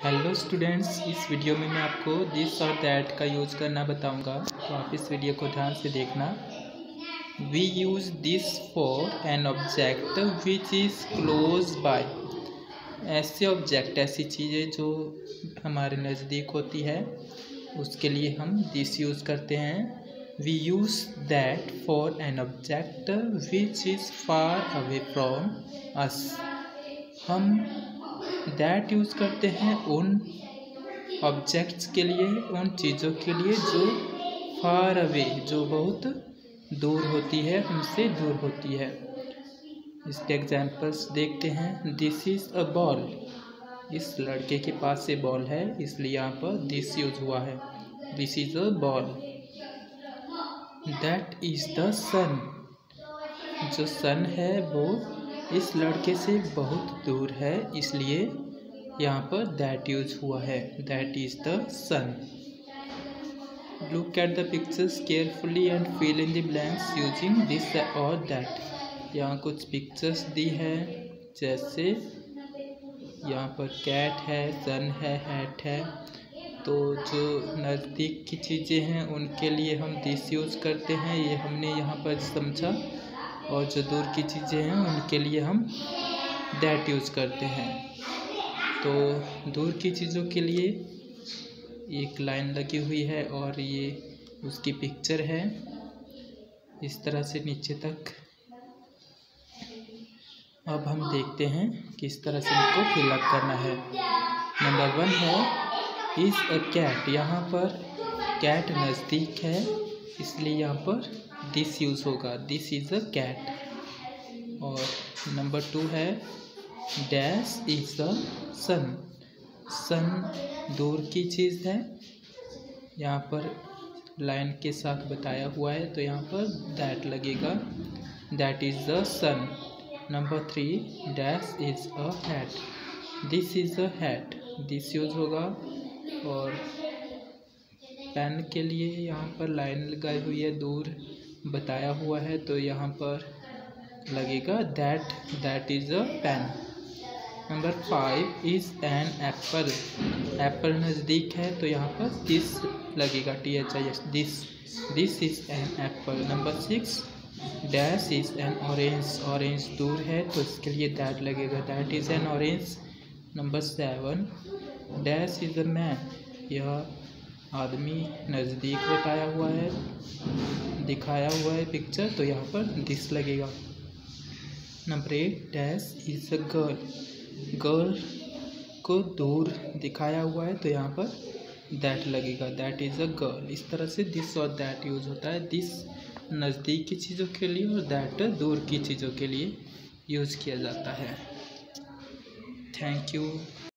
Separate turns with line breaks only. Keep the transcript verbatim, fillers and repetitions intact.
Hello students, इस video में मैं आपको दिस और दैट का यूज़ करना बताऊंगा, तो आप इस वीडियो को ध्यान से देखना। We use this for an object which is close by. ऐसे ऑब्जेक्ट, ऐसी चीज़ें जो हमारे नज़दीक होती है, उसके लिए हम दिस यूज़ करते हैं। We use that for an object which is far away from us. हम दैट यूज़ करते हैं उन ऑब्जेक्ट्स के लिए, उन चीज़ों के लिए जो फार अवे, जो बहुत दूर होती है, हमसे दूर होती है। इसके एग्जांपल्स देखते हैं। This is a ball. इस लड़के के पास से बॉल है, इसलिए यहाँ पर दिस यूज हुआ है। This is a ball. That is the sun. जो सन है वो इस लड़के से बहुत दूर है, इसलिए यहाँ पर दैट यूज हुआ है। That is the sun. Look at the pictures carefully and fill in the blanks using this और दैट। यहाँ कुछ पिक्चर्स दी है, जैसे यहाँ पर कैट है, सन है, हैट है। तो जो नज़दीक की चीज़ें हैं उनके लिए हम दिस यूज़ करते हैं, ये हमने यहाँ पर समझा। और जो दूर की चीज़ें हैं उनके लिए हम दैट यूज़ करते हैं। तो दूर की चीज़ों के लिए एक लाइन लगी हुई है और ये उसकी पिक्चर है, इस तरह से नीचे तक। अब हम देखते हैं किस तरह से इनको फिलअप करना है। नंबर वन है इज़ अ कैट। यहाँ पर कैट नज़दीक है, इसलिए यहाँ पर दिस यूज़ होगा। This is a cat. और नंबर टू है dash is the sun. Sun दूर की चीज़ है, यहाँ पर लाइन के साथ बताया हुआ है, तो यहाँ पर दैट लगेगा। That is the sun. Number three dash is a hat. This is a hat. This use होगा। और पेन के लिए यहाँ पर लाइन लगाई हुई है, दूर बताया हुआ है, तो यहाँ पर लगेगा that. That is a pen. Number five is an apple. Apple नज़दीक है, तो यहाँ पर दिस लगेगा, T H I S, this. This is an apple. Number six dash is an orange. Orange दूर है, तो इसके लिए दैट लगेगा। That is an orange. Number seven dash is a man. यह आदमी नज़दीक बताया हुआ है, दिखाया हुआ है पिक्चर, तो यहाँ पर दिस लगेगा। Number eight dash is a girl. Girl को दूर दिखाया हुआ है, तो यहाँ पर दैट लगेगा। That is a girl. इस तरह से दिस और दैट यूज़ होता है। दिस नज़दीक की चीज़ों के लिए और दैट दूर की चीज़ों के लिए यूज़ किया जाता है। Thank you.